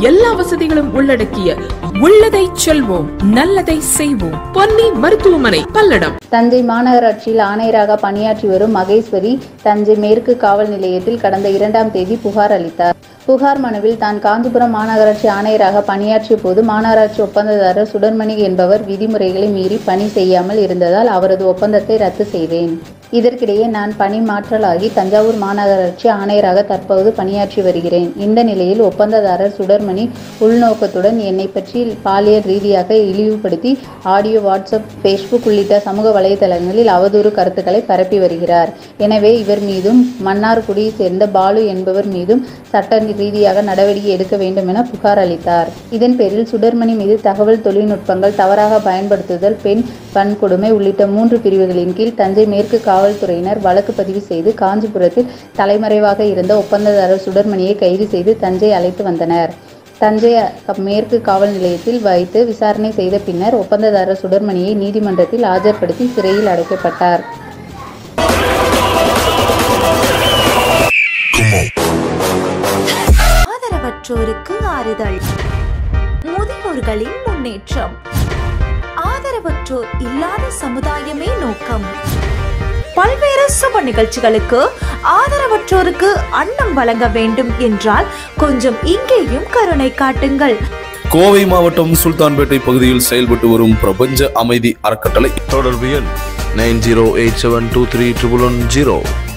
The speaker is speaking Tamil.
எல்லா வசதிகளும் உள்ளடக்கிய உள்ளதை செல்வோம் நல்லதை செய்வோம் பொன்னி மருத்துவமனை பல்லடம். தஞ்சை மாநகராட்சியில் ஆணையராக பணியாற்றி வரும் மகேஸ்வரி தஞ்சை மேற்கு காவல் நிலையத்தில் கடந்த 2ஆம் தேதி புகார் அளித்தார். புகார் மனுவில் தான் காஞ்சிபுரம் மாநகராட்சி ஆணையராக பணியாற்றிய போது மாநகராட்சி ஒப்பந்ததாரர் சுடர்மணி என்பவர் விதிமுறைகளை மீறி பணி செய்யாமல் இருந்ததால் அவரது ஒப்பந்தத்தை ரத்து செய்தேன். இதற்கிடையே நான் பணி மாற்றலாகி தஞ்சாவூர் மாநகராட்சி ஆணையராக தற்போது பணியாற்றி வருகிறேன். இந்த நிலையில் ஒப்பந்ததாரர் சுடர்மணி உள்நோக்கத்துடன் என்னை பற்றி பாலியல் ரீதியாக இழிவுபடுத்தி ஆடியோ, வாட்ஸ்அப், பேஸ்புக் உள்ளிட்ட சமூக வலைதளங்களில் அவதூறு கருத்துக்களை பரப்பி வருகிறார். எனவே இவர் மீதும் மன்னார்குடியை சேர்ந்த பாலு என்பவர் மீதும் சட்ட ரீதியாக நடவடிக்கை எடுக்க வேண்டும் என புகார் அளித்தார். இதன் பேரில் சுடர்மணி மீது தகவல் தொழில்நுட்பங்கள் தவறாக பயன்படுத்துதல், பெண் வன்கொடுமை உள்ளிட்ட 3 பிரிவுகளின் கீழ் தஞ்சை மேற்கு காவல்துறையினர் வழக்கு பதிவு செய்து காஞ்சிபுரத்தில் தலைமறைவாக இருந்த ஒப்பந்ததாரர் சுடர்மணியை கைது செய்து தஞ்சை அழைத்து வந்தனர். தஞ்சை மேற்கு காவல் நிலையத்தில் வைத்து விசாரணை செய்த பின்னர் ஒப்பந்ததாரர் சுடர்மணியை நீதிமன்றத்தில் ஆஜர்படுத்தி சிறையில் அடைக்கப்பட்டார். ஆதரவற்றோருக்கு ஆறுதல், முதியோர்களின் முன்னேற்றம், ஆதரவற்றோர் இல்லாத சமுதாயமே நோக்கம். பல்வேறு சுப நிகழ்ச்சிகளுக்கு ஆதரவற்றோருக்கு அன்னம் வழங்க வேண்டும் என்றால் கொஞ்சம் இங்கேயும் கருணை காட்டுங்கள். கோவை மாவட்டம் சுல்தான்பேட்டை பகுதியில் செயல்பட்டு வரும் பிரபஞ்ச அமைதி அறக்கட்டளை. தொடர்பு எண் 9087231110.